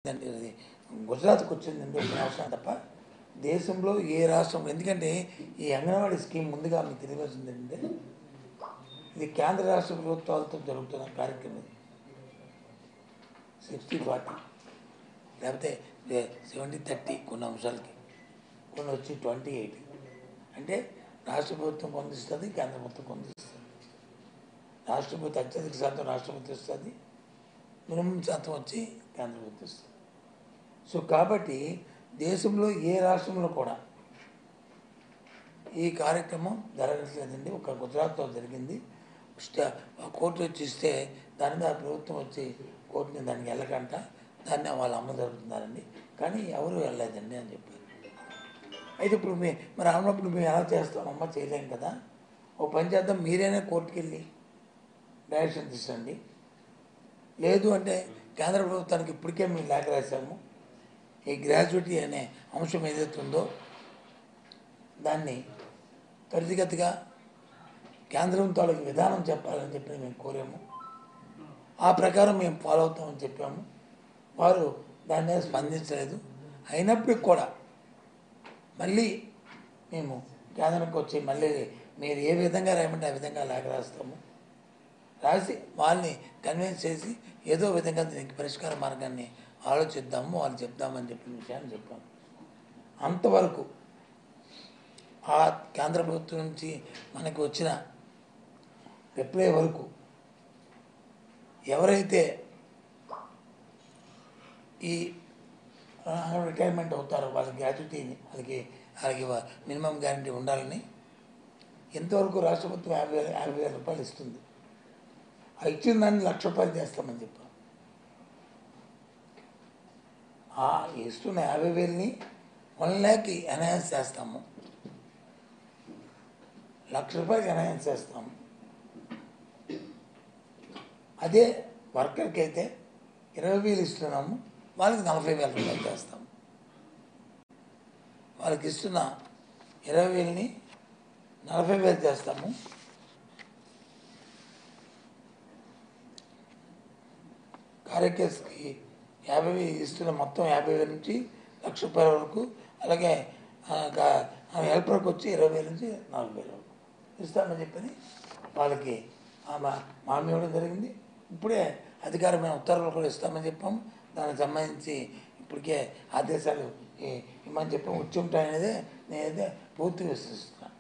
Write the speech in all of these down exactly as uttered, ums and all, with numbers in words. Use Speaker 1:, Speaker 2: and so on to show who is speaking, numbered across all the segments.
Speaker 1: అది గుజరాత్కి వచ్చిందండి ఒక రాష్ట్రం తప్ప దేశంలో ఏ రాష్ట్రం ఎందుకంటే ఈ అంగన్వాడీ స్కీమ్ ముందుగా మీకు తెలియవలసిందంటే ఇది కేంద్ర రాష్ట్ర ప్రభుత్వాలతో జరుగుతున్న కార్యక్రమం సిక్స్టీ ఫార్టీ లేకపోతే సెవెంటీ థర్టీ కొన్ని అంశాలకి కొన్ని వచ్చి ట్వంటీ ఎయిటీ అంటే రాష్ట్ర ప్రభుత్వం పొందిస్తుంది కేంద్ర ప్రభుత్వం పొందిస్తుంది రాష్ట్ర ప్రభుత్వం అత్యధిక శాతం రాష్ట్ర ప్రభుత్వం ఇస్తుంది మినిమం శాతం వచ్చి కేంద్ర ప్రభుత్వం ఇస్తుంది సో కాబట్టి దేశంలో ఏ రాష్ట్రంలో కూడా ఈ కార్యక్రమం జరగట్లేదండి. ఒక గుజరాత్లో జరిగింది. కోర్టు వచ్చి ఇస్తే దాని మీద ప్రభుత్వం వచ్చి కోర్టుని దానికి వెళ్ళకంట దాన్ని వాళ్ళు అమ్మ జరుగుతున్నారండి, కానీ ఎవరు వెళ్ళలేదండి అని చెప్పారు. అయితే ఇప్పుడు మీ మరి అన్నప్పుడు మేము ఎలా చేస్తాం? అమ్మ చేయలేం కదా. ఓ పని చేద్దాం, మీరైనా కోర్టుకి వెళ్ళి డైరెక్షన్ తీసండి. లేదు అంటే కేంద్ర ప్రభుత్వానికి ఇప్పటికే మేము లేఖ రాశాము, ఈ గ్రాడ్యుయేటీ అనే అంశం ఏదైతే ఉందో దాన్ని త్వరితగతిగా కేంద్రం తాలూకు విధానం చెప్పాలని చెప్పి మేము కోరాము. ఆ ప్రకారం మేము ఫాలో అవుతామని చెప్పాము. వారు దాని మీద స్పందించలేదు. అయినప్పటికి కూడా మళ్ళీ మేము కేంద్రానికి వచ్చి మళ్ళీ మీరు ఏ విధంగా రాయమంటే ఆ విధంగా లేఖ రాస్తాము. రాసి వాళ్ళని కన్విన్స్ చేసి ఏదో విధంగా దీనికి పరిష్కార మార్గాన్ని ఆలోచిద్దాము, వాళ్ళు చెప్దామని చెప్పిన విషయాన్ని చెప్పాము. అంతవరకు ఆ కేంద్ర ప్రభుత్వం నుంచి మనకు వచ్చిన రిప్లై వరకు ఎవరైతే ఈ రిటైర్మెంట్ అవుతారో వాళ్ళ గ్రాట్యుటీని వాళ్ళకి వాళ్ళకి మినిమం గ్యారంటీ ఉండాలని ఎంతవరకు రాష్ట్ర ప్రభుత్వం యాభై వేల యాభై వేల రూపాయలు ఇస్తుంది. ఆ ఇచ్చిన దాన్ని లక్ష రూపాయలు చేస్తామని చెప్పాం. ఆ ఇస్తున్న యాభై వేలని వన్ ల్యాక్కి ఎన్హాన్స్ చేస్తాము, లక్ష రూపాయలకి ఎన్హాన్స్ చేస్తాము. అదే వర్కర్కి అయితే ఇరవై వేలు ఇస్తున్నాము, వాళ్ళకి నలభై వేల రూపాయలు చేస్తాము. వాళ్ళకి ఇస్తున్న ఇరవై వేలని నలభై వేలు చేస్తాము. కార్యకర్తకి యాభై వేలు ఇస్తున్న మొత్తం యాభై వేల నుంచి లక్ష రూపాయల వరకు, అలాగే హెల్పర్కి వచ్చి ఇరవై వేల నుంచి నాలుగు వేల వరకు ఇస్తామని చెప్పని వాళ్ళకి హామీ ఇవ్వడం జరిగింది. ఇప్పుడే అధికారమైన ఉత్తర్వులు కూడా ఇస్తామని చెప్పాము. దానికి సంబంధించి ఇప్పటికే ఆదేశాలు ఇమ్మని చెప్పాము. వచ్చి ఉంటాయనేదే నేనైతే పూర్తిగా విశ్వసిస్తున్నాను.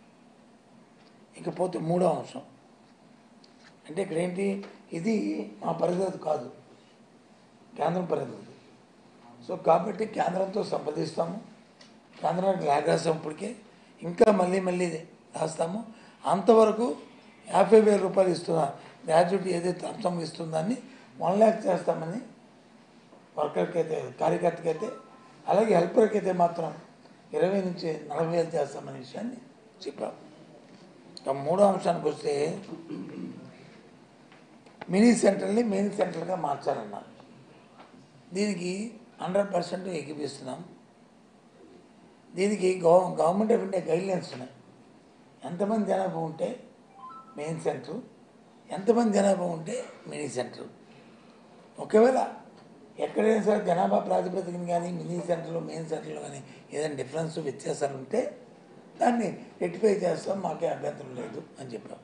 Speaker 1: ఇకపోతే మూడో అంశం అంటే ఇక్కడ ఏంటి, ఇది మా పరిధి కాదు, కేంద్రం పరిధి. సో కాబట్టి కేంద్రంతో సంప్రదిస్తాము, కేంద్రానికి లేఖ రాస్తాము. ఇప్పటికే ఇంకా మళ్ళీ మళ్ళీ రాస్తాము. అంతవరకు యాభై వేల రూపాయలు ఇస్తున్న గ్రాడ్యుయేటీ ఏదైతే అంశం ఇస్తుందాన్ని వన్ ల్యాక్ చేస్తామని వర్కర్కి అయితే, కార్యకర్తకి అయితే, అలాగే హెల్పర్కి అయితే మాత్రం ఇరవై నుంచి నలభై వేలు చేస్తామనే విషయాన్ని చెప్పాము. ఇక మూడో అంశానికి వస్తే మినీ సెంటర్ని మెయిన్ సెంటర్గా మార్చాలన్నారు. దీనికి హండ్రెడ్ పర్సెంట్ ఎక్కిపిస్తున్నాం. దీనికి గవ గవర్నమెంట్ ఆఫ్ ఇండియా గైడ్లైన్స్ ఉన్నాయి. ఎంతమంది జనాభా ఉంటే మెయిన్ సెంటర్, ఎంతమంది జనాభా ఉంటే మినీ సెంటర్. ఒకవేళ ఎక్కడైనా సరే జనాభా ప్రాతిపదికన కానీ మినీ సెంటర్లో మెయిన్ సెంటర్లో కానీ ఏదైనా డిఫరెన్స్ వ్యత్యాసాలు ఉంటే దాన్ని రెక్టిఫై చేస్తాం, మాకే అభ్యంతరం లేదు అని చెప్పాం.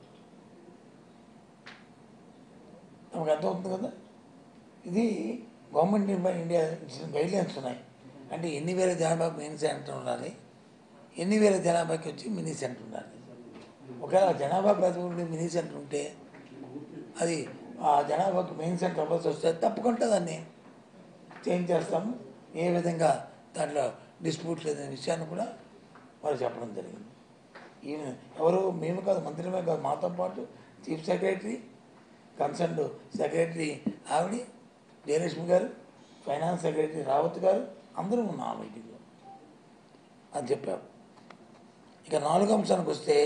Speaker 1: మనకు అర్థమవుతుంది కదా. ఇది గవర్నమెంట్ ఆఫ్ ఇండియా ఇచ్చిన గైడ్లైన్స్ ఉన్నాయి. అంటే ఎన్ని వేల జనాభాకి మెయిన్ సెంటర్ ఉండాలి, ఎన్ని వేల జనాభాకి వచ్చి మినీ సెంటర్ ఉండాలి. ఒకవేళ జనాభా ప్రాతిపదికన మినీ సెంటర్ ఉంటే అది ఆ జనాభాకి మెయిన్ సెంటర్ అవ్వాల్సి వస్తే తప్పకుండా దాన్ని చేంజ్ చేస్తాము. ఏ విధంగా దాంట్లో డిస్ప్యూట్ లేదనే విషయాన్ని కూడా వారు చెప్పడం జరిగింది. ఈయన ఎవరు మేము కాదు, మంత్రిమే కాదు, మాతో పాటు చీఫ్ సెక్రటరీ, కన్సర్న్ సెక్రటరీ ఆవిడ జయలక్ష్మి గారు, ఫైనాన్స్ సెక్రటరీ రావత్ గారు అందరూ ఉన్నాం ఆ మీటింగ్లో అని చెప్పారు. ఇక నాలుగో అంశానికి వస్తే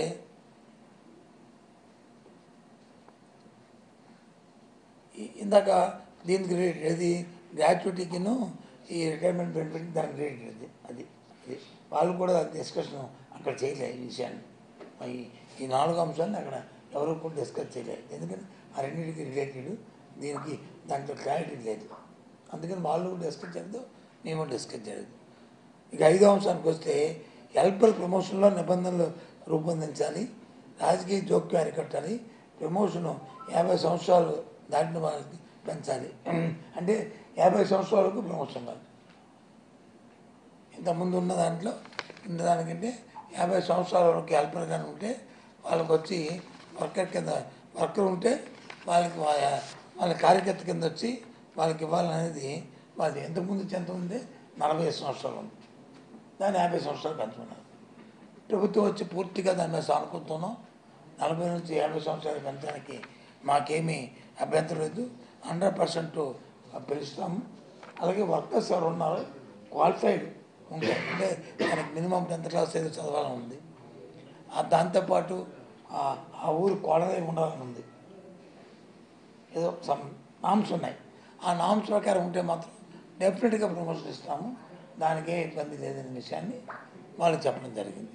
Speaker 1: ఇందాక దీనికి రేట్ ఏది గ్రాట్యుటీకిను ఈ రిటైర్మెంట్ బెనిఫిట్ దానికి రేట్ అది అది అది వాళ్ళు కూడా డిస్కషన్ అక్కడ చేయలేదు ఈ విషయాన్ని. ఈ నాలుగు అంశాన్ని అక్కడ ఎవరు కూడా డిస్కస్ చేయలేదు. ఎందుకంటే ఆ రెండింటికి రిలేటెడ్, దీనికి దాంట్లో క్లారిటీ లేదు. అందుకని వాళ్ళు డిస్కస్ చేయలేదు, మేము డిస్కస్ చేయలేదు. ఇక ఐదో అంశానికి వస్తే హెల్పర్ ప్రమోషన్లో నిబంధనలు రూపొందించాలి, రాజకీయ జోక్యం అరికట్టాలి, ప్రమోషను యాభై సంవత్సరాలు దాటిన వాళ్ళకి పెంచాలి. అంటే యాభై సంవత్సరాలకు ప్రమోషన్ కాదు. ఇంతకుముందు ఉన్న దాంట్లో ఉన్న దానికంటే యాభై సంవత్సరాల వరకు హెల్పర్ కానీ ఉంటే వాళ్ళకి వచ్చి వర్కర్ కింద వర్కర్ ఉంటే వాళ్ళకి వాళ్ళ కార్యకర్త కింద వచ్చి వాళ్ళకి ఇవ్వాలనేది వాళ్ళది ఎంతకుముందు ఎంత ఉంది, నలభై సంవత్సరాలు ఉంది. దాన్ని యాభై సంవత్సరాలు పెంచుకున్నారు. ప్రభుత్వం వచ్చి పూర్తిగా దాని మీద సానుకూలతోనో నలభై నుంచి యాభై సంవత్సరాలు పెంచడానికి మాకేమీ అభ్యంతరం లేదు, హండ్రెడ్ పర్సెంట్ పిలుస్తాము. అలాగే వర్కర్స్ ఎవరు ఉన్నారు క్వాలిఫైడ్ ఉంటాయి, అంటే దానికి మినిమం టెన్త్ క్లాస్ ఏదో చదవాలని ఉంది. దాంతోపాటు ఆ ఊరు కోడలై ఉండాలని ఉంది. ఏదో సమ్ నామ్స్ ఉన్నాయి. ఆ నామ్స్ ప్రకారం ఉంటే మాత్రం డెఫినెట్గా ప్రమోషన్ ఇస్తాము, దానికే ఇబ్బంది లేదనే విషయాన్ని వాళ్ళకి చెప్పడం జరిగింది.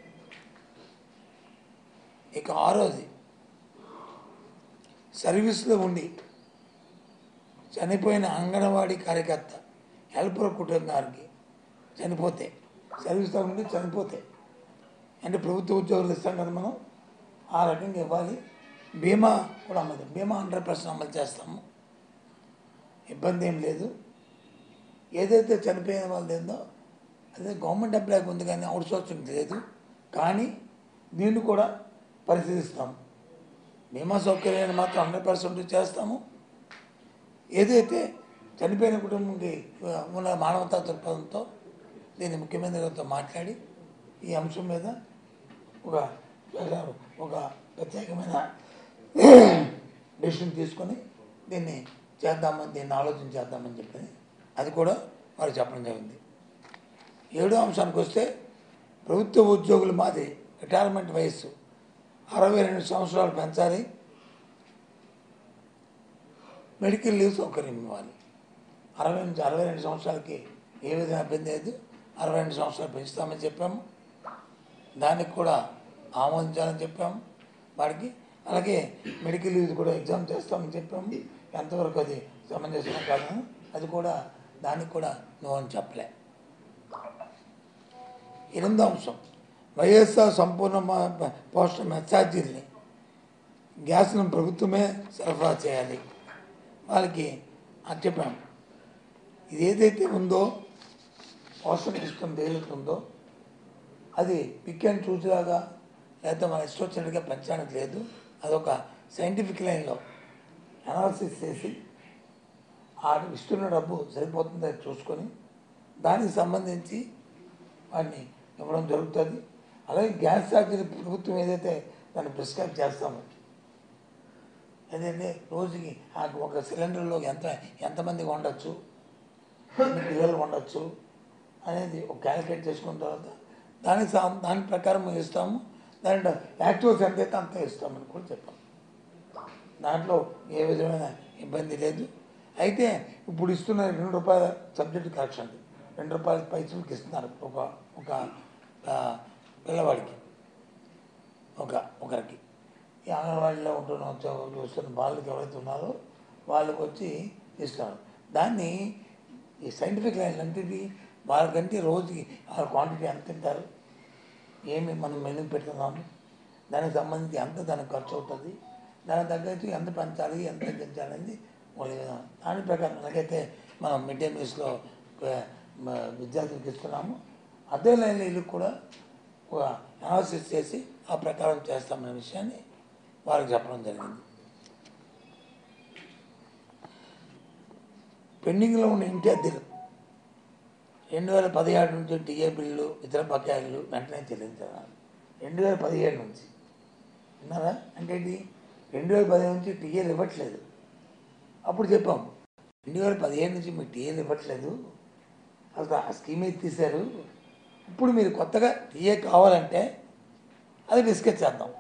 Speaker 1: ఇక ఆరోది సర్వీస్లో ఉండి చనిపోయిన అంగన్వాడీ కార్యకర్త హెల్పర్ కుటుంబానికి చనిపోతే, సర్వీస్లో ఉండి చనిపోతే అంటే ప్రభుత్వ ఉద్యోగులు ఇస్తాం కదా మనం, ఆ రకంగా ఇవ్వాలి. బీమా కూడా అమలు, బీమా హండ్రెడ్ పర్సెంట్ అమలు చేస్తాము, ఇబ్బంది ఏం లేదు. ఏదైతే చనిపోయిన వాళ్ళు ఏందో అదే గవర్నమెంట్ ఎంప్లాయ్ ఉంది కానీ అవుట్ సోర్సింగ్ లేదు, కానీ దీన్ని కూడా పరిశీలిస్తాము. బీమా సౌకర్యాన్ని మాత్రం హండ్రెడ్ పర్సెంట్ చేస్తాము. ఏదైతే చనిపోయిన కుటుంబంకి ఉన్న మానవతా దృక్పథంతో దీన్ని ముఖ్యమంత్రితో మాట్లాడి ఈ అంశం మీద ఒక ఒక ప్రత్యేకమైన డెసిషన్ తీసుకొని దీన్ని చేద్దామని దీన్ని ఆలోచన చేద్దామని చెప్పి అది కూడా వారు చెప్పడం జరిగింది. ఏడో అంశానికి వస్తే ప్రభుత్వ ఉద్యోగులు మాది రిటైర్మెంట్ వయస్సు అరవై రెండు సంవత్సరాలు పెంచాలి, మెడికల్ లీవ్ సౌకర్యం ఇవ్వాలి. అరవై నుంచి అరవై రెండు సంవత్సరాలకి ఏ విధంగా ఇబ్బంది లేదు, అరవై రెండు సంవత్సరాలు పెంచుతామని చెప్పాము, దానికి కూడా ఆమోదించాలని చెప్పాము వాడికి. అలాగే మెడికల్ లీవ్ కూడా ఎగ్జామ్ చేస్తామని చెప్పాము, ఎంతవరకు అది సమంజసం కాదు, అది కూడా దానికి కూడా నువ్వు అని చెప్పలే. ఎనిమిదో అంశం వైఎస్ఆర్ సంపూర్ణ పోషణ మెచ్చార్జీల్ని గ్యాస్ను ప్రభుత్వమే సరఫరా చేయాలి వాళ్ళకి అని చెప్పాము. ఇది ఏదైతే ఉందో పోషణ ఇష్టం ఏదైతే ఉందో అది పిక్ అండ్ చూసేలాగా లేకపోతే మన ఇష్టం వచ్చినట్టుగా పెంచడానికి లేదు. అదొక సైంటిఫిక్ లైన్లో అనాలిసిస్ చేసి ఆ ఇస్తున్న డబ్బు సరిపోతుందని చూసుకొని దానికి సంబంధించి వాటిని ఇవ్వడం జరుగుతుంది. అలాగే గ్యాస్ ఛార్జీలు ప్రభుత్వం ఏదైతే దాన్ని ప్రిస్క్రైబ్ చేస్తామో ఏదైతే రోజుకి ఒక సిలిండర్లో ఎంత ఎంతమందికి ఉండొచ్చు, ఎన్ని కిలోలు ఉండొచ్చు అనేది ఒక క్యాలిక్యులేట్ చేసుకున్న తర్వాత దానికి దాని ప్రకారం ఇస్తాము. దాంట్లో యాక్చువల్స్ ఎంతైతే అంత ఇస్తామని కూడా చెప్పాము. దాంట్లో ఏ విధమైన ఇబ్బంది లేదు. అయితే ఇప్పుడు ఇస్తున్న రెండు రూపాయల సబ్జెక్టు కరెక్షన్, రెండు రూపాయల పైసలకి ఇస్తున్నారు ఒక ఒక పిల్లవాడికి, ఒక ఒకరికి. ఈ అంగన్వాడీలో ఉంటున్న చూస్తున్న బాలకి ఎవరైతే ఉన్నారో వాళ్ళకి వచ్చి ఇస్తున్నారు. దాన్ని ఈ సైంటిఫిక్ లైన్ అంటే వాళ్ళకంటే రోజుకి వాళ్ళ క్వాంటిటీ ఎంత తింటారు, ఏమి మనం మెనూ పెడుతున్నాము, దానికి సంబంధించి ఎంత దానికి ఖర్చు అవుతుంది, దానికి తగ్గట్టు ఎంత పెంచాలి ఎంత తగ్గించాలి అనేది దాని ప్రకారం ఎలాగైతే మనం మిడ్ డే మీల్స్లో విద్యార్థులకు ఇస్తున్నాము అదే లైన్లో వీళ్ళు కూడా ఒక అనాలిసిస్ చేసి ఆ ప్రకారం చేస్తామనే విషయాన్ని వారికి చెప్పడం జరిగింది. పెండింగ్లో ఉన్న ఇంటి అద్దెలు రెండు వేల పదిహేడు నుంచి టీఏ బిల్లు ఇతర బకాయిలు వెంటనే చెల్లించాలి. రెండు వేల పదిహేడు నుంచి విన్నారా అంటే ఇది రెండు వేల పదిహేను నుంచి టీఏలు ఇవ్వట్లేదు. అప్పుడు చెప్పాము రెండు వేల పదిహేడు నుంచి మీకు టీఏలు ఇవ్వట్లేదు, అసలు ఆ స్కీమ్ అయితే తీశారు, ఇప్పుడు మీరు కొత్తగా టీఏ కావాలంటే అది డిస్కస్ చేద్దాం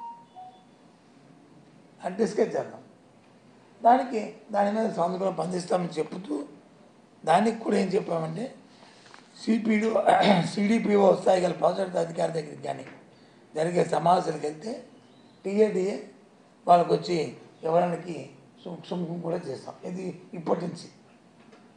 Speaker 1: అది డిస్కస్ చేద్దాం దానికి దాని మీద సానుకూలంగా స్పందిస్తామని చెప్తూ దానికి కూడా ఏం చెప్పామంటే సిపిడి సిడిపిఓ స్థాయి గల ప్రాజెక్ట్ అధికారి దగ్గరికి కానీ జరిగే సమావేశాలకు వెళ్తే టీఏడిఏ వాళ్ళకు వచ్చి ఎవరికి సుముఖం కూడా చేస్తాం. ఇది ఇప్పటి నుంచి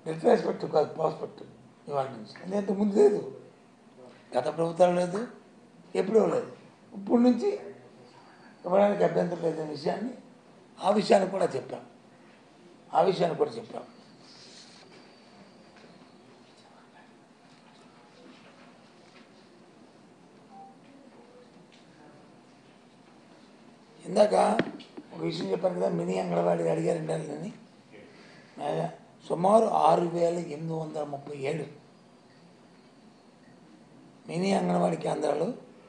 Speaker 1: రిట్రాస్పెక్ట్ కాదు ప్రాస్పెక్ట్ ఇవాళ నుంచి ఎందుకంటే ముందు లేదు, గత ప్రభుత్వాలు లేదు, ఎప్పుడూ లేదు, ఇప్పుడు నుంచి ఇవ్వడానికి అభ్యంతరం లేదనే విషయాన్ని ఆ విషయాన్ని కూడా చెప్పాం ఆ విషయాన్ని కూడా చెప్పాం ఇందాక ఒక విషయం చెప్పాను కదా, మినీ అంగన్వాడీ అడిగారండి అని. సుమారు ఆరు వేల ఎనిమిది వందల ముప్పై ఏడు మినీ అంగన్వాడీ కేంద్రాలు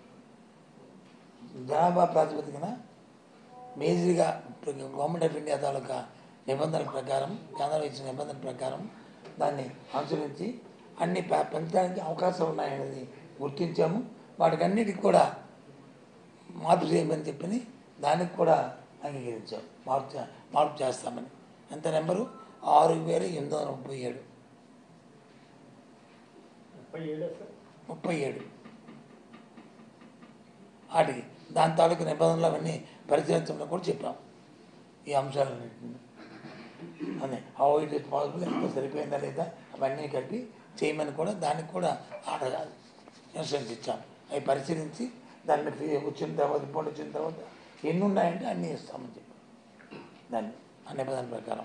Speaker 1: జనాభా ప్రాతిపదికన మేజర్గా గవర్నమెంట్ ఆఫ్ ఇండియా తాలూకా నిబంధనల ప్రకారం, కేంద్రం ఇచ్చిన నిబంధనల ప్రకారం దాన్ని అనుసరించి అన్ని పెంచడానికి అవకాశాలు ఉన్నాయనేది గుర్తించాము. వాటికన్నిటికి కూడా మార్పు చేయమని చెప్పని దానికి కూడా అంగీకరించాం, మార్పు మార్పు చేస్తామని. ఎంత నెంబరు? ఆరు వేల ఎనిమిది వందల ముప్పై ఏడు ముప్పై ఏడు వాటికి దాని తాలూకు నిబంధనలు అవన్నీ పరిశీలించమని కూడా చెప్పాం. ఈ అంశాలన్నింటినీ అదే హౌ ఇట్ ఇస్ పాసిబుల్, ఎంత సరిపోయిందా లేదా అవన్నీ కలిపి చేయమని కూడా దానికి కూడా ఆర్డర్ ఇన్స్ట్రక్షన్స్ ఇచ్చాం. అవి పరిశీలించి దాన్ని వచ్చిన తర్వాత రిపోర్ట్ వచ్చిన తర్వాత ఎన్ని ఉన్నాయంటే అన్నీ ఇస్తామని చెప్పాం దాన్ని ఆ నిబంధన ప్రకారం.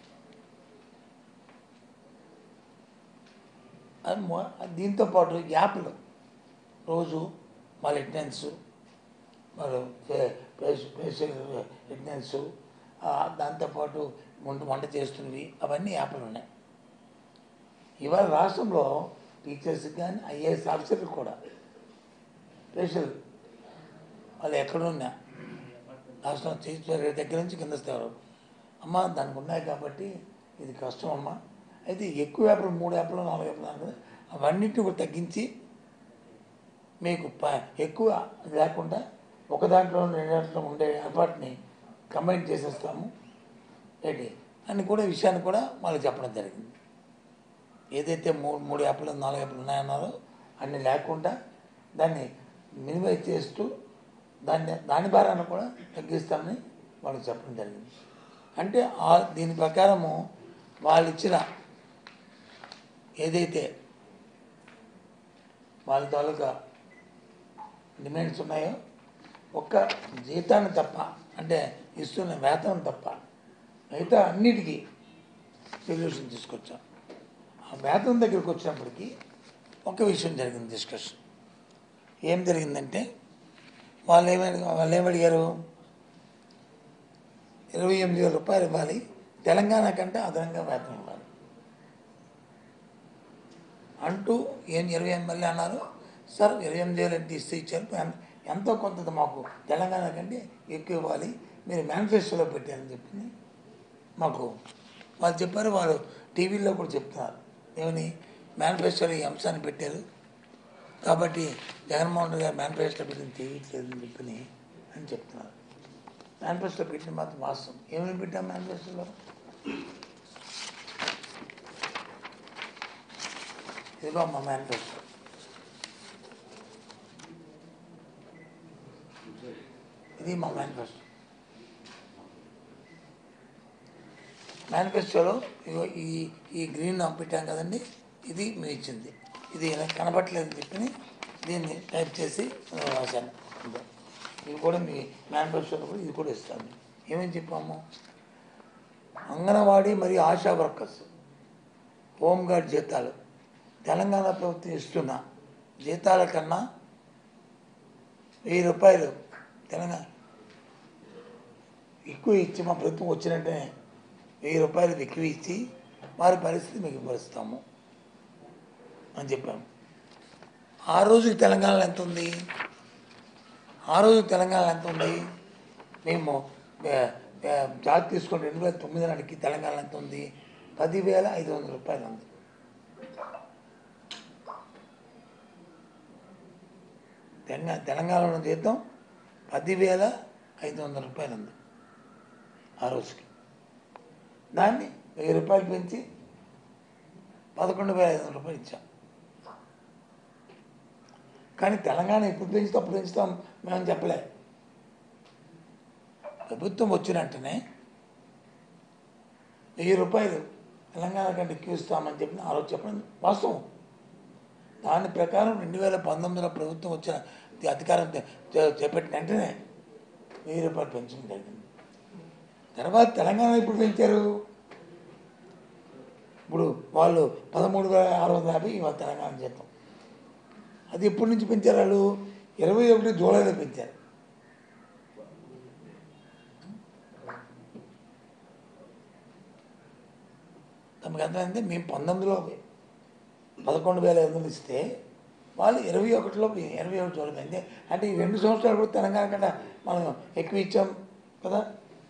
Speaker 1: దీంతో పాటు యాప్లు రోజు వాళ్ళ అటెండెన్స్, వాళ్ళు ఫేషియల్ అటెండెన్స్, దాంతోపాటు వంట వంట చేస్తున్నవి అవన్నీ యాప్లు ఉన్నాయి. ఇవాళ రాష్ట్రంలో టీచర్స్కి కానీ ఐఏఎస్ ఆఫీసర్లు కూడా ఫేషియల్ వాళ్ళు ఎక్కడున్నా రాష్ట్రం టీచర్ దగ్గర నుంచి కింద స్థాయి అమ్మ దానికి ఉన్నాయి కాబట్టి ఇది కష్టం అమ్మ. అయితే ఎక్కువ యాప్లు మూడు యాప్లు నాలుగు యాప్లు కదా అవన్నిటిని కూడా తగ్గించి మీకు ప ఎక్కువ లేకుండా ఒక దాంట్లో రెండు దాంట్లో ఉండే ఏర్పాటుని కంబైన్ చేసేస్తాము ఏంటి అని కూడా విషయాన్ని కూడా వాళ్ళకి చెప్పడం జరిగింది. ఏదైతే మూడు మూడు యాప్లు నాలుగు యాప్లు ఉన్నాయన్నారో అన్నీ లేకుండా దాన్ని మినిమైజ్ చేస్తూ దాన్ని దాని భారాన్ని కూడా తగ్గిస్తామని వాళ్ళకి చెప్పడం జరిగింది. అంటే దీని ప్రకారము వాళ్ళు ఇచ్చిన ఏదైతే వాళ్ళ తాలూకా డిమాండ్స్ ఉన్నాయో ఒక్క జీతాన్ని తప్ప, అంటే ఇస్తున్న వేతనం తప్ప మిగతా అన్నిటికీ సొల్యూషన్ తీసుకొచ్చాం. ఆ వేతనం దగ్గరికి వచ్చినప్పటికీ ఒక విషయం జరిగింది డిస్కషన్. ఏం జరిగిందంటే వాళ్ళు ఏమడి వాళ్ళు ఏమడిగారు, ఇరవై ఎనిమిది వేల రూపాయలు ఇవ్వాలి, తెలంగాణ కంటే అదనంగా వేతనం ఇవ్వాలి అంటూ ఏం ఇరవై ఎనిమిది అన్నారు. సార్ ఇరవై ఎనిమిది వేలు అంటే ఇస్తే ఇచ్చారు, ఎంతో కొంత మాకు తెలంగాణ కంటే ఎక్కువ ఇవ్వాలి, మీరు మేనిఫెస్టోలో పెట్టారని చెప్పి మాకు వాళ్ళు చెప్పారు. వాళ్ళు టీవీలో కూడా చెప్తున్నారు ఏమని, మేనిఫెస్టోలో ఈ అంశాన్ని పెట్టారు కాబట్టి జగన్మోహన్ రెడ్డి గారు మేనిఫెస్టో పెట్టింది చేయట్లేదని చెప్పని అని చెప్తున్నారు. మేనిఫెస్టో పెట్టిన మాత్రం వాస్తవం. ఏమేమి పెట్టాం మేనిఫెస్టోలో? ఇదిగో మా మేనిఫెస్టో. ఇది మా మేనిఫెస్టో. మేనిఫెస్టోలో ఇగో ఈ ఈ గ్రీన్ పెట్టాం కదండి, ఇది మేము ఇచ్చింది. ఇది కనపట్లేదని చెప్పి దీన్ని టైప్ చేసి రాశాను. ఇది కూడా మీ మేనిఫెస్టోలో కూడా ఇది కూడా ఇస్తాను. ఏమేమి చెప్పాము, అంగన్వాడీ మరియు ఆశా వర్కర్స్ హోంగార్డ్ జీతాలు తెలంగాణ ప్రభుత్వం ఇస్తున్న జీతాల కన్నా వెయ్యి రూపాయలు తెలంగాణ ఎక్కువ ఇచ్చి మా ప్రభుత్వం వచ్చినట్టే వెయ్యి రూపాయలు ఎక్కువ ఇచ్చి వారి పరిస్థితి మీకు పరుస్తాము అని చెప్పాము. ఆ రోజుకి తెలంగాణలో ఎంత ఉంది? ఆ రోజు తెలంగాణలో ఎంత ఉంది? మేము జాబ్ తీసుకుని రెండు వేల తొమ్మిది నాటికి తెలంగాణలో ఎంత ఉంది? పదివేల ఐదు వందల రూపాయలు ఉంది. తెలంగాణ తెలంగాణలో జీతం పదివేల ఐదు వందల రూపాయలు ఉంది ఆ రోజుకి. దాన్ని వెయ్యి రూపాయలు పెంచి పదకొండు వేల ఐదు వందల రూపాయలు ఇచ్చాం. కానీ తెలంగాణ ఎప్పుడు పెంచుతా అప్పుడు పెంచుతాం మేము చెప్పలే. ప్రభుత్వం వచ్చిన వెంటనే వెయ్యి రూపాయలు తెలంగాణ కంటే ఎక్కువ ఇస్తామని చెప్పిన ఆ రోజు చెప్పడం వాస్తవం. దాని ప్రకారం రెండు వేల పంతొమ్మిదిలో ప్రభుత్వం వచ్చిన అధికారం చేపట్టిన వెంటనే వెయ్యి రూపాయలు పెన్షన్ జరిగింది. తర్వాత తెలంగాణ ఇప్పుడు పెంచారు. ఇప్పుడు వాళ్ళు పదమూడు వేల ఆరు వందల యాభై ఇవాళ తెలంగాణ జీతం. అది ఎప్పటి నుంచి పెంచారు? వాళ్ళు ఇరవై ఒకటి జూలైలో పెంచారు. తమకు అర్థమైంది. మేము పంతొమ్మిదిలో పదకొండు వేల ఐదు వందలు ఇస్తే వాళ్ళు ఇరవై ఒకటిలో ఇరవై ఒకటి జూలై పెంచారు. అంటే ఈ రెండు సంవత్సరాలు కూడా తెలంగాణ కంటే మనం ఎక్కువ ఇచ్చాం కదా.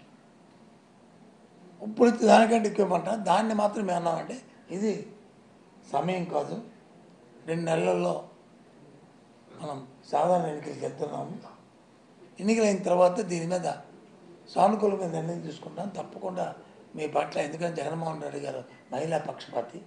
Speaker 1: ఇప్పుడు దానికంటే ఎక్కువ ఇవ్వమంటాం. దాన్ని మాత్రం మేము అన్నామంటే ఇది సమయం కాదు, రెండు నెలల్లో మనం సాధారణ ఎన్నికలకు వెళ్తున్నాము. ఎన్నికలైన తర్వాత దీని మీద సానుకూలమైన నిర్ణయం తీసుకుంటాం తప్పకుండా మీ పట్ల. ఎందుకంటే జగన్మోహన్ రెడ్డి గారు మహిళా పక్షపాతి.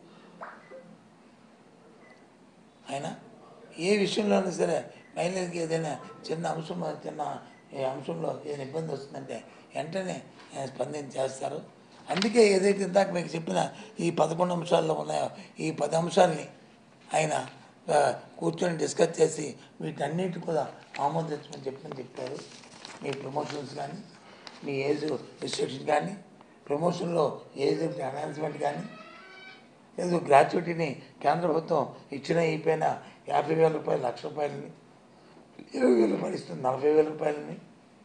Speaker 1: ఆయన ఏ విషయంలోనూ సరే మహిళలకి ఏదైనా చిన్న అంశం చిన్న అంశంలో ఏదైనా ఇబ్బంది వస్తుందంటే వెంటనే ఆయన స్పందించి చేస్తారు. అందుకే ఏదైతే ఇందాక మీకు చెప్పిన ఈ పదకొండు అంశాల్లో ఉన్నాయో ఈ పది అంశాలని ఆయన కూర్చొని డిస్కస్ చేసి వీటన్నిటి కూడా ఆమోదించమని చెప్పని చెప్పారు. మీ ప్రమోషన్స్ కానీ, మీ ఏజ్ రిస్ట్రిక్షన్ కానీ, ప్రమోషన్లో ఏజ్ అనౌన్స్మెంట్ కానీ, లేదు గ్రాట్యుటీని కేంద్ర ప్రభుత్వం ఇచ్చిన అయిపోయినా యాభై వేల రూపాయలు లక్ష రూపాయలని ఇరవై వేల రూపాయలు ఇస్తుంది నలభై వేల రూపాయలని.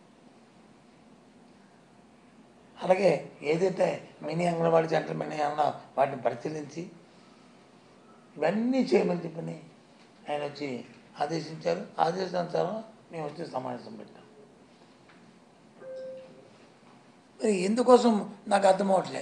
Speaker 1: అలాగే ఏదైతే మినీ అంగన్వాడీ సెంటర్ మినీ అన్న వాటిని పరిశీలించి ఇవన్నీ చేయమని చెప్పని ఆయన వచ్చి ఆదేశించారు. ఆదేశానుసారం మేము వచ్చి సమావేశం పెట్టాం. మరి ఎందుకోసం నాకు అర్థం అవట్లే.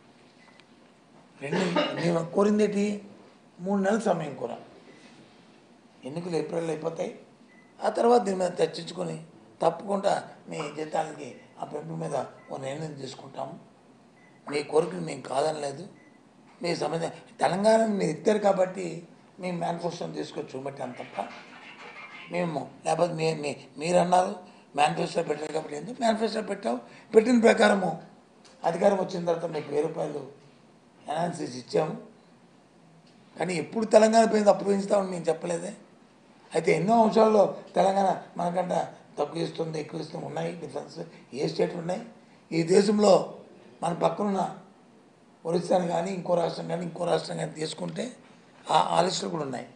Speaker 1: రెండు మేము కోరిందేటి మూడు నెలల సమయం కోర. ఎన్నికలు ఏప్రిల్ అయిపోతాయి. ఆ తర్వాత దీని మీద చర్చించుకొని తప్పకుండా మీ జీతాలకి ఆ పెంపు మీద ఒక నిర్ణయం తీసుకుంటాము. మీ కోరికలు మేము కాదనలేదు. మీ సమస్య తెలంగాణని మీరు ఇస్తారు కాబట్టి మేము మేనిఫెస్టోని తీసుకొచ్చి చూపెట్టాం తప్ప మేము లేకపోతే మీ మీ మీరు అన్నారు మేనిఫెస్టో పెట్టారు కాబట్టి ఎందుకు మేనిఫెస్టో పెట్టాం. పెట్టిన ప్రకారము అధికారం వచ్చిన తర్వాత మీకు వెయ్యి రూపాయలు ఎనాలిసిస్ ఇచ్చాము. కానీ ఎప్పుడు తెలంగాణ పోయింది అప్పుడు పెంచుతామని నేను చెప్పలేదే. అయితే ఎన్నో అంశాల్లో తెలంగాణ మనకంటే తక్కువ ఇస్తుంది ఎక్కువ ఇస్తుంది ఉన్నాయి డిఫరెన్స్. ఏ స్టేట్ ఉన్నాయి ఈ దేశంలో? మన పక్కనున్న ఒరిస్సాని కానీ ఇంకో రాష్ట్రం కానీ ఇంకో రాష్ట్రం కానీ తీసుకుంటే ఆ లిస్టులు కూడా ఉన్నాయి.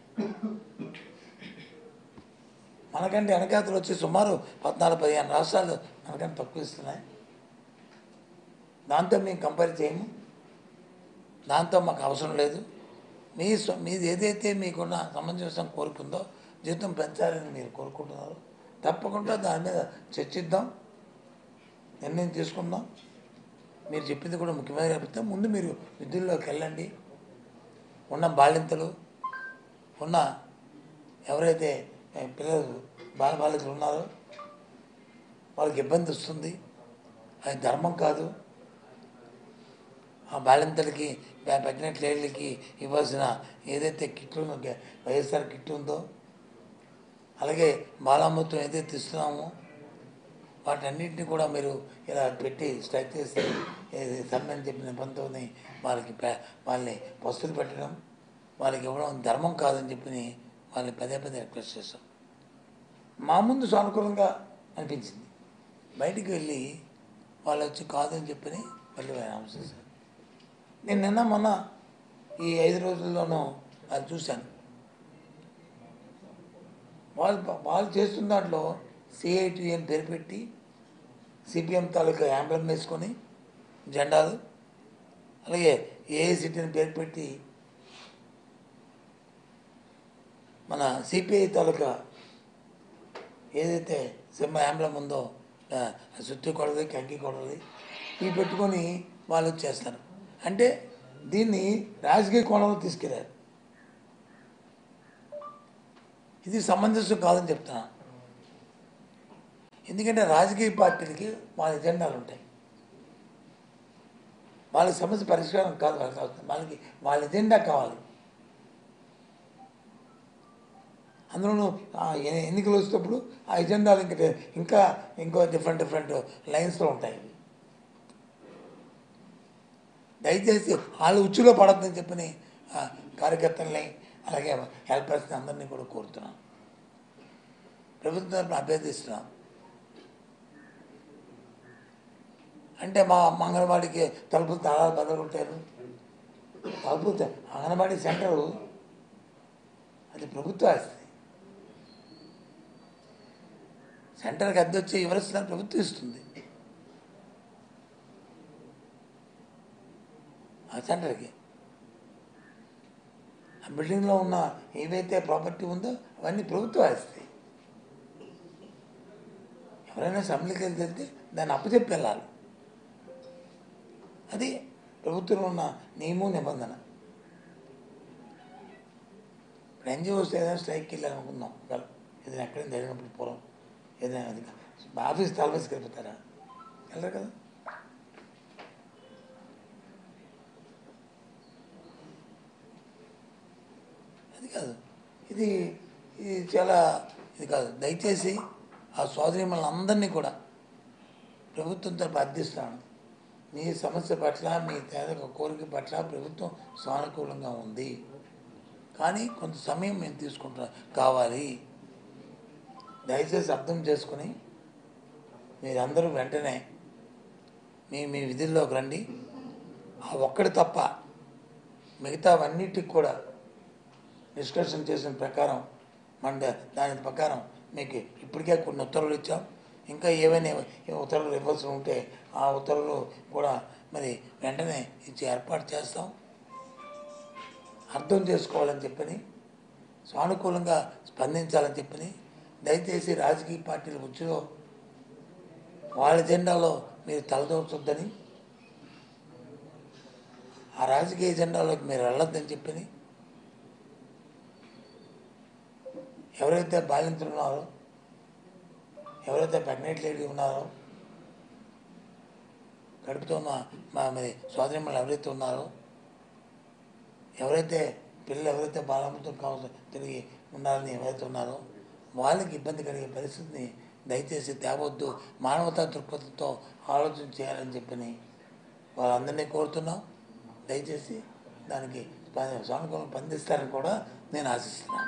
Speaker 1: మనకంటే వెనకాతలు వచ్చి సుమారు పద్నాలుగు పదిహేను రాష్ట్రాలు మనకంటే తక్కువ ఇస్తున్నాయి. దాంతో మేము కంపేర్ చేయము. దాంతో మాకు అవసరం లేదు. మీ మీది ఏదైతే మీకున్న సమంజసం కోరుకుందో జీతం పెంచాలని మీరు కోరుకుంటున్నారు తప్పకుండా దాని మీద చర్చిద్దాం, నిర్ణయం తీసుకుందాం. మీరు చెప్పింది కూడా ముఖ్యమైన చెప్తే ముందు మీరు విధుల్లోకి వెళ్ళండి. ఉన్న బాలింతలు ఉన్న ఎవరైతే పిల్లలు బాల బాలికలు ఉన్నారో వాళ్ళకి ఇబ్బంది వస్తుంది. అది ధర్మం కాదు. ఆ బాలింతలకి ప్రెగ్నెంట్ లేడీలకి ఇవ్వాల్సిన ఏదైతే కిట్లు వైఎస్ఆర్ కిట్ ఉందో అలాగే బాలామృతం ఏదైతే ఇస్తున్నామో వాటన్నింటినీ కూడా మీరు ఇలా పెట్టి స్ట్రైక్ చేసి సమ్మని చెప్పిన నిబంధనని వాళ్ళకి వాళ్ళని వస్తువులు పెట్టడం వాళ్ళకి ఇవ్వడం ధర్మం కాదని చెప్పి వాళ్ళని పదే పదే రిక్వెస్ట్ చేస్తాం. మా ముందు సానుకూలంగా అనిపించింది. బయటికి వెళ్ళి వాళ్ళు వచ్చి కాదని చెప్పని మళ్ళీ అనౌన్స్ చేశారు. నేను నిన్న మొన్న ఈ ఐదు రోజుల్లోనూ అది చూశాను. వాళ్ళు వాళ్ళు చేస్తున్న దాంట్లో సిఐటి అని పేరు పెట్టి సిపిఎం తాలూకా యాంబ్లెమ్ వేసుకొని జెండాలు అలాగే ఏఐసిటి అని పేరు పెట్టి మన సిపిఐ తాలూకా ఏదైతే సింహ యాంబ్లెమ్ ఉందో సుత్తి కొడది కంకి కొడది ఇవి పెట్టుకొని వాళ్ళు చేస్తారు. అంటే దీన్ని రాజకీయ కోణంలో తీసుకెళ్ళారు. ఇది సమంజసం కాదని చెప్తున్నా. ఎందుకంటే రాజకీయ పార్టీలకి వాళ్ళ ఎజెండాలు ఉంటాయి. వాళ్ళ సమస్య పరిష్కారం కాదు వాళ్ళకి అవసరం. వాళ్ళకి వాళ్ళ ఎజెండా కావాలి. అందులోనూ ఎన్నికలు వచ్చేటప్పుడు ఆ ఎజెండాలు ఇంకా ఇంకా ఇంకో డిఫరెంట్ డిఫరెంట్ లైన్స్లో ఉంటాయి. దయచేసి వాళ్ళు ఉచ్చులో పడద్దని చెప్పని కార్యకర్తల్ని అలాగే హెల్పర్స్ని అందరినీ కూడా కోరుతున్నాను. ప్రభుత్వం తరఫున అభ్యర్థిస్తున్నాం. అంటే మా అంగన్వాడికి తలుపులు తాళాలు బదలుకొట్టారు. తలుపులు అంగన్వాడీ సెంటరు అది ప్రభుత్వ ఆస్తి. సెంటర్కి అద్దె వచ్చి ఎవరిస్తున్నారు? ప్రభుత్వం ఇస్తుంది. ఆ సెంటర్కి ఆ బిల్డింగ్లో ఉన్న ఏవైతే ప్రాపర్టీ ఉందో అవన్నీ ప్రభుత్వం ఆస్తి. ఎవరైనా అసెంబ్లీకి వెళ్ళి వెళ్తే దాన్ని అప్పచెప్పి వెళ్ళాలి. అది ప్రభుత్వంలో ఉన్న నియమం నిబంధన. ఇప్పుడు ఎన్జిఓస్ ఏదైనా స్ట్రైక్కి వెళ్ళాలనుకుందాం, ఏదైనా ఎక్కడైనా జరిగినప్పుడు పూర్వం ఏదైనా అది ఆఫీస్ తలవేసుకు వెళ్ళిపోతారా? వెళ్ళరు కదా. అది కాదు, ఇది ఇది చాలా ఇది కాదు. దయచేసి ఆ సోదరిమణులు అందరినీ కూడా ప్రభుత్వం తరపు అర్థిస్తాను. మీ సమస్య పట్ల, మీ పేద కోరిక పట్ల ప్రభుత్వం సానుకూలంగా ఉంది. కానీ కొంత సమయం మేము తీసుకుంటా కావాలి. దయచేసి అర్థం చేసుకుని మీరందరూ వెంటనే మీ మీ విధుల్లోకి రండి. ఆ ఒక్కడి తప్ప మిగతావన్నిటికి కూడా డిస్కషన్ చేసిన ప్రకారం మన దాని ప్రకారం మీకు ఇప్పటికే కొన్ని ఉత్తర్వులు ఇచ్చాం. ఇంకా ఏవైనా ఉత్తర్వులు ఇవ్వాల్సి ఉంటే ఆ ఉత్తర్వులు కూడా మరి వెంటనే ఇచ్చి ఏర్పాటు చేస్తాం. అర్థం చేసుకోవాలని చెప్పని, సానుకూలంగా స్పందించాలని చెప్పని, దయచేసి రాజకీయ పార్టీల ఉచ్చులో వాళ్ళ జెండాలో మీరు తలదూర్చొద్దని, ఆ రాజకీయ జెండాలోకి మీరు వెళ్ళొద్దని చెప్పని, ఎవరైతే బాలింతలు ఉన్నారో, ఎవరైతే ప్రెగ్నెంట్ లేడీ ఉన్నారో, కడుపుతో ఉన్న మా మరి సోదరిమణులు ఎవరైతే ఉన్నారో, ఎవరైతే పిల్లలు ఎవరైతే బాలమృతం కావచ్చు తిరిగి ఉన్నారని ఎవరైతే ఉన్నారో వాళ్ళకి ఇబ్బంది కలిగే పరిస్థితిని దయచేసి తేవద్దు. మానవతా దృక్పథంతో ఆలోచన చేయాలని చెప్పని వాళ్ళందరినీ కోరుతున్నాం. దయచేసి దానికి సానుకూలంగా స్పందిస్తారని కూడా నేను ఆశిస్తున్నాను.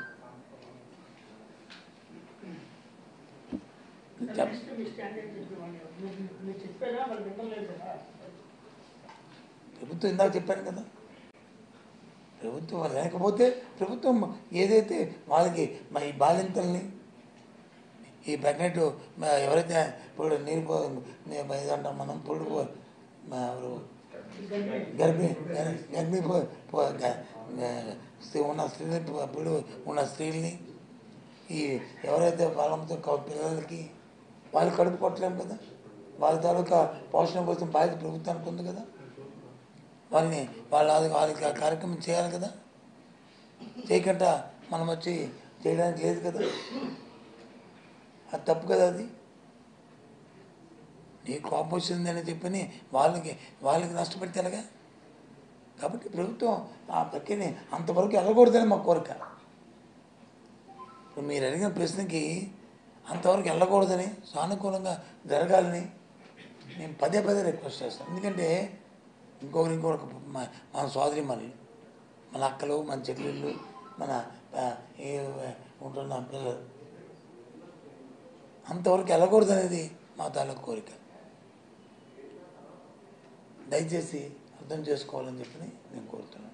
Speaker 1: ప్రభుత్వం ఇందాక చెప్పాను కదా, ప్రభుత్వం లేకపోతే ప్రభుత్వం ఏదైతే వాళ్ళకి మా ఈ బాలింతల్ని, ఈ ప్రెగ్నెంట్ ఎవరైతే ఇప్పుడు నీరు ఏదంటాం మనం పొడు ఎవరు గర్భిణి గర్భిణి ఉన్న స్త్రీని పొడు ఉన్న స్త్రీల్ని, ఈ ఎవరైతే వాళ్ళతో పిల్లలకి వాళ్ళు కడుపు కొట్టలేము కదా, వాళ్ళ తాలూకా పోషణ కోసం బాధ్యత ప్రభుత్వానికి ఉంది కదా. వాళ్ళని వాళ్ళ వాళ్ళకి ఆ కార్యక్రమం చేయాలి కదా. చేయకుండా మనం వచ్చి చేయడానికి లేదు కదా. అది తప్పు కదా. అది నీ కోపం వచ్చిందని చెప్పని వాళ్ళకి వాళ్ళకి నష్టపెడితే ఎలాగా. కాబట్టి ప్రభుత్వం ఆ ప్రక్రియని అంతవరకు వెళ్ళకూడదని మా కోరిక. ఇప్పుడు మీరు అడిగిన ప్రశ్నకి అంతవరకు వెళ్ళకూడదని, సానుకూలంగా జరగాలని నేను పదే పదే రిక్వెస్ట్ చేస్తాను. ఎందుకంటే ఇంకొకరు ఇంకొక మన సోదరి మనలు, మన అక్కలు, మన చెల్లెళ్ళు, మన ఏ ఉంటున్న పిల్లలు అంతవరకు వెళ్ళకూడదు అనేది మా తాలూకు కోరిక. దయచేసి అర్థం చేసుకోవాలని చెప్పి నేను కోరుతున్నాను.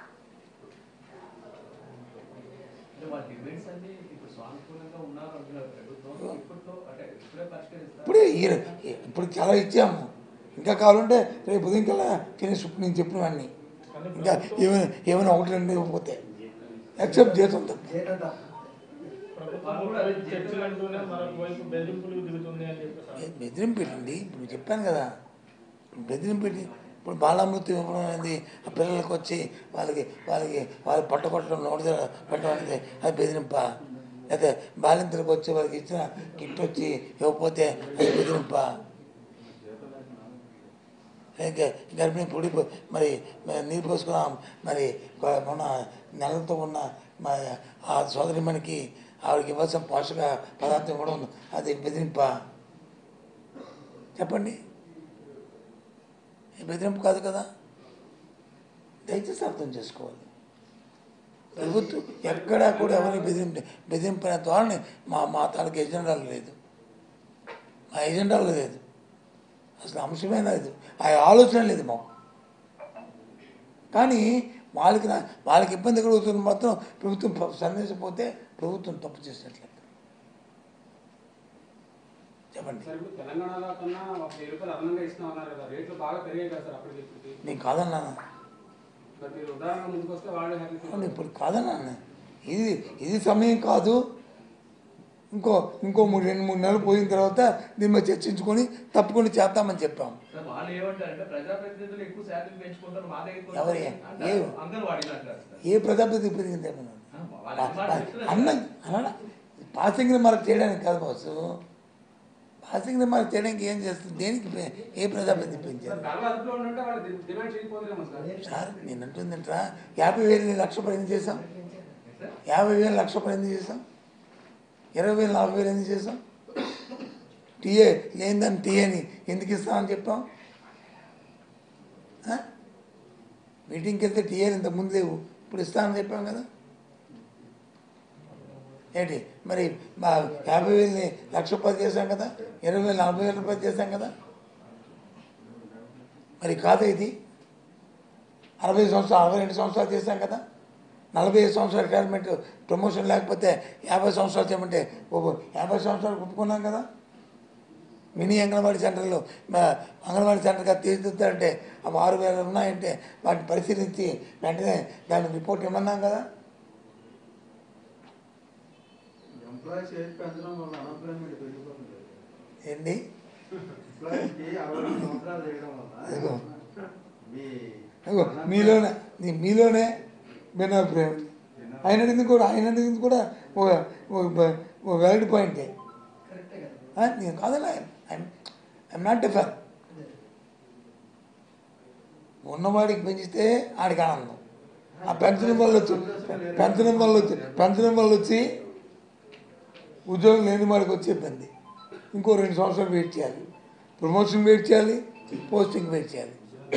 Speaker 1: ఇప్పుడే ఇప్పుడు చాలా ఇచ్చాము. ఇంకా కావాలంటే రేపు ఉదయం కల్లా తినేసి నేను చెప్పినవన్నీ ఇంకా ఏమైనా ఏమైనా ఒకటి రెండు ఇవ్వకపోతే యాక్సెప్ట్ చేస్తాం. బెదిరింపు పెట్టండి. ఇప్పుడు చెప్పాను కదా, బెదిరింపు పెట్టి ఇప్పుడు బాలామృతి ఇవ్వడం అనేది ఆ పిల్లలకి వచ్చి వాళ్ళకి వాళ్ళకి వాళ్ళకి పట్టకొట్టడం నోటి పెట్టడం అనేది అది బెదిరింప. అయితే బాలింతలకు వచ్చి వాళ్ళకి ఇచ్చిన కిట్ వచ్చి ఇవ్వకపోతే అది బెదిరింప. గర్భిణీ పొడి మరి నీరు పోసుకున్నాం, మరి మొన్న నెలలతో ఉన్న ఆ సోదరిమణికి ఆవిడకి ఇవ్వాల్సిన పోషక పదార్థం కూడా ఉంది, అది బెదిరింప. చెప్పండి, బెదిరింపు కాదు కదా. దయచేసి అర్థం చేసుకోవాలి. ప్రభుత్వం ఎక్కడా కూడా ఎవరిని బెదిరింపు బెదిరింపిన ధోరణి మా మా తాలూకు ఎజెండాలు లేదు, మా ఎజెండాలో లేదు, అసలు అంశమే లేదు, ఆ ఆలోచన లేదు మాకు. కానీ వాళ్ళకి వాళ్ళకి ఇబ్బంది కలుగుతున్న మాత్రం ప్రభుత్వం సందేశపోతే ప్రభుత్వం తప్పు చేసినట్లే. చెప్పండి. నేను కాదన్నా, ఇప్పుడు కాదన్నా, ఇది ఇది సమయం కాదు, ఇంకో ఇంకో మూడు రెండు మూడు నెలలు పోయిన తర్వాత దీని మీద చర్చించుకొని తప్పకుండా చేద్దామని చెప్పాము. ఎవరి ఏ ప్రజాప్రతినిధి పెరిగింది అన్న అన్న పాసింగ్ రిమార్క్ చేయడానికి కాదు బాసు, పాసింగ్ రిమార్క్ చేయడానికి ఏం చేస్తుంది, దేనికి ఏ ప్రజాప్రతినిధి పెంచారు సార్? నేను అంటుందంటరా యాభై వేలు లక్ష రూపాయలు ఎందుకు చేసాం, యాభై వేలు లక్ష రూపాయలు ఎందుకు చేసాం, ఇరవై వేలు నలభై వేలు ఎందుకు చేసాం, టీఏ లేదని టీఏని ఎందుకు ఇస్తామని చెప్పాం? మీటింగ్కి వెళ్తే టీఏలు ఇంత ముందు లేవు, ఇప్పుడు ఇస్తామని చెప్పాం కదా. ఏంటి మరి మా యాభై వేలని లక్ష రూపాయలు చేశాం కదా, ఇరవై వేలు నలభై వేల రూపాయలు చేశాం కదా, మరి కాదు ఇది అరవై సంవత్సరాలు అరవై రెండు సంవత్సరాలు చేశాం కదా, నలభై ఐదు సంవత్సరాల రిటైర్మెంట్ ప్రమోషన్ లేకపోతే యాభై సంవత్సరాలు చేయమంటే యాభై సంవత్సరాలు ఒప్పుకున్నాం కదా. మినీ అంగన్వాడీ సెంటర్లో అంగన్వాడీ సెంటర్గా తీర్చిదిద్దారంటే అవి ఆరు వేలు ఉన్నాయంటే వాటిని పరిశీలించి వెంటనే దాని రిపోర్ట్ ఇమ్మన్నాం కదా. ఏంటి మీలోనే మీలోనే భిన్నాభిప్రాయం. ఆయన అడిగింది కూడా ఆయన అడిగింది కూడా ఒక వ్యాలిడ్ పాయింటే. నేను కాదన్నా, ఐఎమ్ నాట్ డిఫర్. ఉన్నవాడికి పెంచితే ఆడికి ఆనందం, ఆ పెంచడం వల్ల వచ్చి పెంచడం వల్ల వచ్చి పెంచడం వల్ల వచ్చి ఉద్యోగం లేని వాడికి వచ్చే ఇబ్బంది. ఇంకో రెండు సంవత్సరాలు వెయిట్ చేయాలి, ప్రమోషన్ వెయిట్ చేయాలి, పోస్టింగ్ వెయిట్ చేయాలి.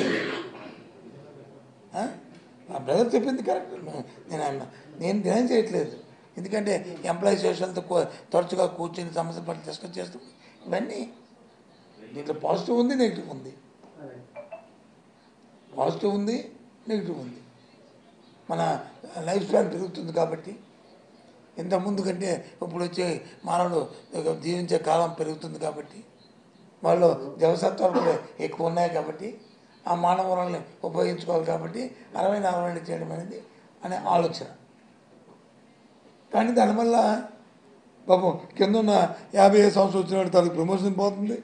Speaker 1: ఆ బ్రదర్ చెప్పింది కరెక్ట్, నేను అన్న నేను ధ్యానం చేయట్లేదు. ఎందుకంటే ఎంప్లాయీ సోషల్తో తరచుగా కూర్చొని సమస్య పట్టి డిస్కస్ చేస్తాం. ఇవన్నీ దీంట్లో పాజిటివ్ ఉంది, నెగిటివ్ ఉంది, పాజిటివ్ ఉంది, నెగిటివ్ ఉంది. మన లైఫ్ స్పాన్ పెరుగుతుంది కాబట్టి, ఇంతకుముందు కంటే ఇప్పుడు వచ్చే మానవుడు జీవించే కాలం పెరుగుతుంది కాబట్టి, వాళ్ళు జవసత్వాలు కూడా ఎక్కువ ఉన్నాయి కాబట్టి ఆ మానవ వనరుల్ని ఉపయోగించుకోవాలి కాబట్టి అరవై నలభై రెండు చేయడం అనేది అనే ఆలోచన. కానీ దానివల్ల పాపం కింద ఉన్న యాభై ఐదు సంవత్సరం వచ్చిన తనకు ప్రమోషన్ పోతుంది.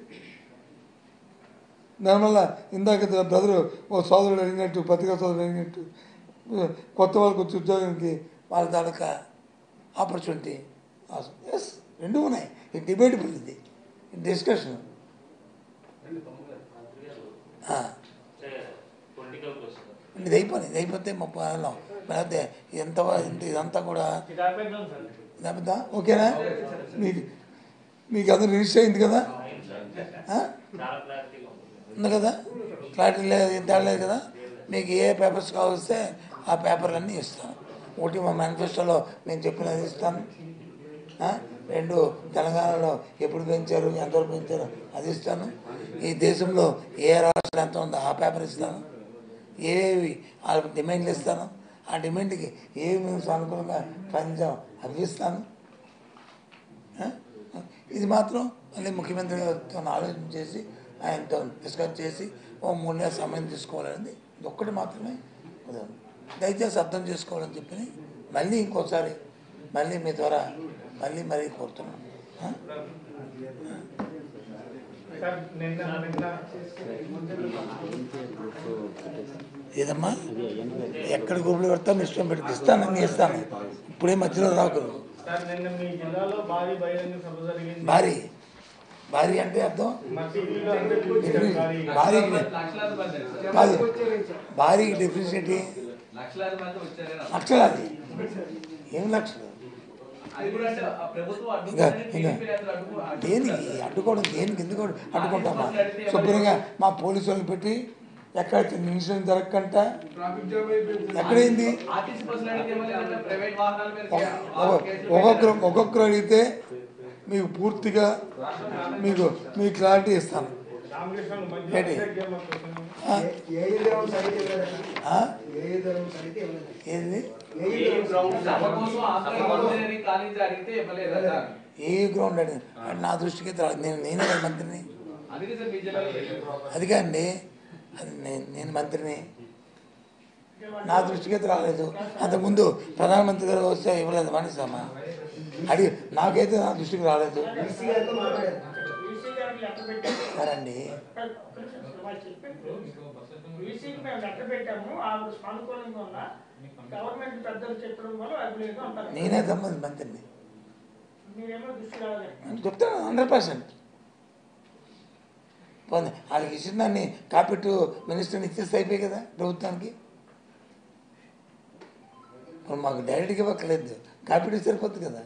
Speaker 1: దానివల్ల ఇందాక బ్రదరు ఓ సోదరుడు అడిగినట్టు, పత్రికా సోదరుడు అడిగినట్టు కొత్త వాళ్ళకి వచ్చి ఉద్యోగానికి వాళ్ళ తాలూకా ఆపర్చునిటీ ఎస్ రెండు ఉన్నాయి. ఇది డిబేటబుల్, ఇది డిస్కషన్. ఇది అయిపోయింది, ఇది అయిపోతే ముప్పై నెలలో లేకపోతే ఎంత ఇదంతా కూడా లేకపోతే ఓకేనా? మీకు మీకు అందరూ రిజిస్టర్ అయింది కదా, ఉంది కదా, క్లారిటీ లేదు, ఏం తేలేదు కదా. మీకు ఏ పేపర్స్ కావస్తే ఆ పేపర్లన్నీ ఇస్తాను. ఒకటి మా మేనిఫెస్టోలో నేను చెప్పినది ఇస్తాను, రెండు తెలంగాణలో ఎప్పుడు పెంచారు, ఎంతవరకు పెంచారు అది ఇస్తాను, ఈ దేశంలో ఏ రాష్ట్రం ఎంత ఉందో ఆ పేపర్ ఇస్తాను, ఏవి వాళ్ళకి డిమాండ్లు ఇస్తాను, ఆ డిమాండ్కి ఏవి మేము సానుకూలంగా స్పందించాం అవి ఇస్తాను. ఇది మాత్రం మళ్ళీ ముఖ్యమంత్రి గారితో ఆలోచన చేసి ఆయనతో డిస్కస్ చేసి ఓ మూడు నెలల సమయం తీసుకోవాలనేది ఇది ఒక్కటి మాత్రమే. దయచేసి అర్థం చేసుకోవాలని చెప్పి మళ్ళీ ఇంకోసారి మళ్ళీ మీ ద్వారా మళ్ళీ మరీ కోరుతున్నాను. ఏదమ్మా ఎక్కడ గ్రూపులు పెడతాను ఇష్టం పెట్టి ఇస్తాను, అన్నీ ఇస్తాను. ఇప్పుడే మధ్యలో రాకూడదు. భారీ భారీ అంటే అర్థం భారీ కాదు, భారీకి డెఫినేషన్ ఏంటి? లక్షలాది ఏం లక్షలు ఇంకా ఇంకా దేనికి అడ్డుకోవడం, దేనికి ఎందుకు అడ్డుకుంటామా? శుభ్రంగా మా పోలీసు వాళ్ళని పెట్టి ఎక్కడ ఇన్సూరెన్స్ జరగకంట ఎక్కడైంది? ఒక్కొక్కరు ఒక్కొక్కరు అడిగితే మీకు పూర్తిగా మీకు మీ క్లారిటీ ఇస్తాను. ఏంటి ఏది ఏ గ్రౌండ్ అడిగింది నా దృష్టికి నేను నేనే మంత్రిని. అది కాండి అది నేను నేను మంత్రిని, నా దృష్టికి అయితే రాలేదు. అంతకుముందు ప్రధానమంత్రి గారు వస్తే ఇవ్వలేదు మనిషమ్మా అడిగి నాకైతే నా దృష్టికి రాలేదు. సరండి నేనే సంబంధించి మంత్రిని చెప్తాను హండ్రెడ్ పర్సెంట్. వాళ్ళకి ఇచ్చిన దాన్ని కాపీటు మినిస్టర్ని ఇచ్చేస్తే అయిపోయి కదా ప్రభుత్వానికి. మాకు డైరెక్ట్గా ఇవ్వక్కర్లేదు, కాపీటు సరిపోతుంది కదా.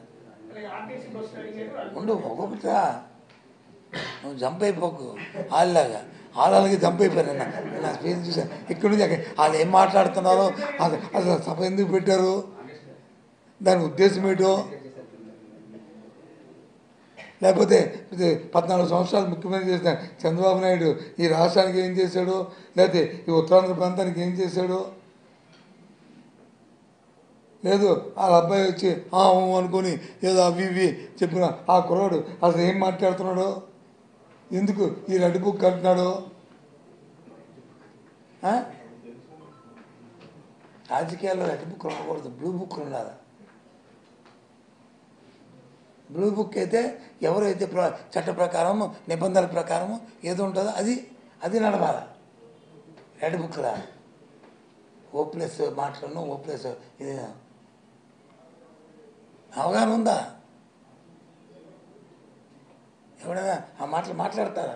Speaker 1: ఉండు ఒక్కొక్కటా నువ్వు జంప్ అయిపోకు వాళ్ళలాగా. వాళ్ళకి జంప్ అయిపోయాను నా నా స్పీచ్ చూసాను ఇక్కడి నుంచి వాళ్ళు ఏం మాట్లాడుతున్నారో అది అసలు సభ ఎందుకు పెట్టారు, దాని ఉద్దేశం ఏంటో, లేకపోతే పద్నాలుగు సంవత్సరాలు ముఖ్యమంత్రి చేసిన చంద్రబాబు నాయుడు ఈ రాష్ట్రానికి ఏం చేశాడు, లేకపోతే ఈ ఉత్తరాంధ్ర ప్రాంతానికి ఏం చేశాడు, లేదు వాళ్ళ అబ్బాయి వచ్చి అనుకొని ఏదో అవి ఇవి చెప్పిన ఆ కుర్రాడు అసలు ఏం మాట్లాడుతున్నాడు, ఎందుకు ఈ రెడ్ బుక్ అంటున్నాడు. రాజకీయాల్లో రెడ్ బుక్ ఉండకూడదు, బ్లూ బుక్ ఉండాలి. బ్లూ బుక్ అయితే ఎవరైతే చట్ట ప్రకారము నిబంధనల ప్రకారము ఏదో ఉంటుందో అది అది నడవాలి. రెడ్ బుక్ రా ఓ ప్లస్ మాటలను ఓ ప్లస్ ఇది అవగాహన ఉందా? ఎవడైనా ఆ మాటలు మాట్లాడతారా?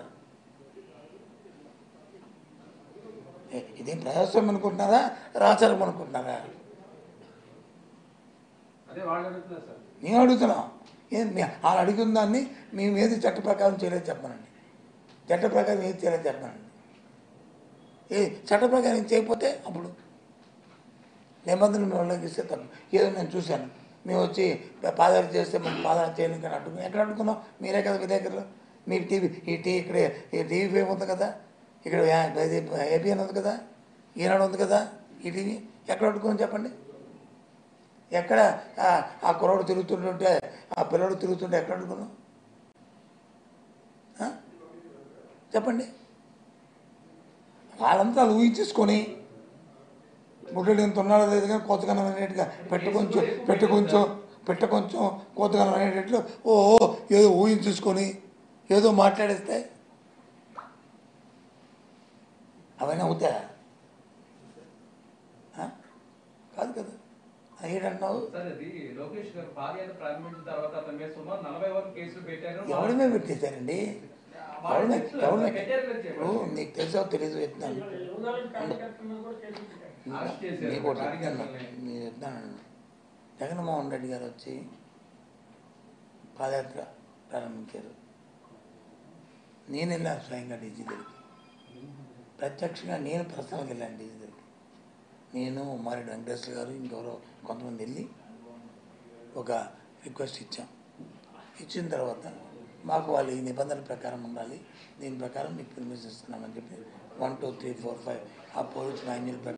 Speaker 1: ఇదేం ప్రజాస్వామ్యం అనుకుంటున్నారా, రాచరికం అనుకుంటున్నారా? నేను అడుగుతున్నాం. ఏం వాళ్ళు అడిగిన దాన్ని మేము ఏది చట్ట ప్రకారం చేయలేదు చెప్పానండి, చట్ట ప్రకారం ఏది చేయలేదు చెప్పానండి. ఏ చట్ట ప్రకారం చేయకపోతే అప్పుడు నిబంధనలు మేము ఉల్లంఘిస్తే తప్పు. ఏదో నేను చూశాను, మేము వచ్చి పాదయాత్ర చేస్తే మనం పాదయాత్ర చేయడానికి అని అడ్డుకున్నాం. ఎక్కడ అడ్డుకున్నాం? మీరే కదా విలేకరులు. మీ టీవీ ఈ టీ ఇక్కడే ఈ టీవీ ఫేమ్ ఉంది కదా, ఇక్కడ ఏబిఎన్ ఉంది కదా, ఈనాడు ఉంది కదా, ఈ టీవీ ఎక్కడ అడ్డుకున్నాం చెప్పండి? ఎక్కడ ఆ కుర్రాడు తిరుగుతుంటుంటే ఆ పిల్లడు తిరుగుతుంటే ఎక్కడ అడ్డుకున్నాం చెప్పండి? వాళ్ళంతా ఊహించేసుకొని ముట్టడి ఎంత ఉన్నాడో లేదు కానీ కోతగనం అనేట్టుగా పెట్ట కొంచెం పెట్ట కొంచెం పెట్ట కొంచెం కోతగనం అనేటట్లు ఓ ఏదో ఊహించేసుకొని ఏదో మాట్లాడేస్తే అవన్నీ అవుతాయా? కాదు కదా. ఏంటంటున్నావు? ఎవరి మీద పెట్టేశారండి? ఇప్పుడు నీకు తెలుసో తెలీదు చెప్తాను, నీకు చెప్తాను నేను చెప్తాను. జగన్మోహన్ రెడ్డి గారు వచ్చి పాదయాత్ర ప్రారంభించారు. నేను వెళ్ళాను స్వయంగా డీజీ దగ్గరికి, ప్రత్యక్షంగా నేను పర్సనల్గా వెళ్ళాను డీజీ దగ్గరికి. నేను మారెడ్డి వెంకటేశ్వర గారు ఇంకెవరో కొంతమంది వెళ్ళి ఒక రిక్వెస్ట్ ఇచ్చాం. ఇచ్చిన తర్వాత మాకు వాళ్ళు ఈ నిబంధనల ప్రకారం ఉండాలి, దీని ప్రకారం మీకు పర్మిషన్ ఇస్తున్నామని చెప్పి one two three four five ఆ పోలీస్ మాన్యువల్